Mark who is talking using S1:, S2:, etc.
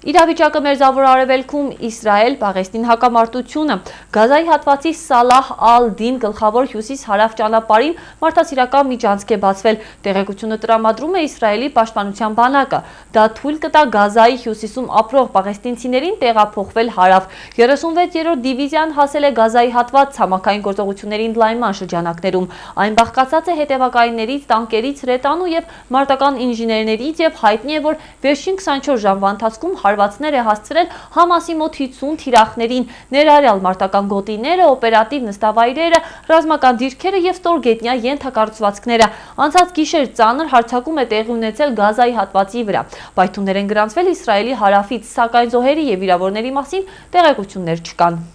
S1: Իրավիճակը Մերձավոր ԱրևելքումԻսրայել Պաղեստին հակամարտությունը Գազայի հատվածի Սալահ ալ-Դին գլխավոր հյուսիս-հարավ ճանապարհին մարդասիրական միջանցք է բացվել։ Տեղեկությունը տրամադրում է Իսրայելի պաշտպանության բանակը։ Դա թույլ կտա Գազայի հյուսիսում ապրող պաղեստինցիներին տեղափոխվել հարավ։ 36-րդ դիվիզիան հասել է Գազայի հատված ցամաքային գործողությունների ընդլայնման շրջանակներում։ Այն բաղկացած է հետևակայիններից, տանկերից, հրետանու եւ մարտական ինժեներներից եւ հայտնի է, որ վերջին 24 ժամվա ընթացքում հարվածներ է հասցրել Համասի մոտ 50 թիրախներին, ներառյալ մարտական գոտիները, օպերատիվ նստավայրերը, ռազմական դիրքերը եւ ստորգետնյա ենթակառուցվածքները։ Անցած գիշեր ծանր հարձակում է տեղի ունեցել Գազայի հատվածի վրա։ Պայթուններ են գրանցվել Իսրայելի հարավից, սակայն զոհերի եւ վիրավորների մասին տեղեկություններ չկան։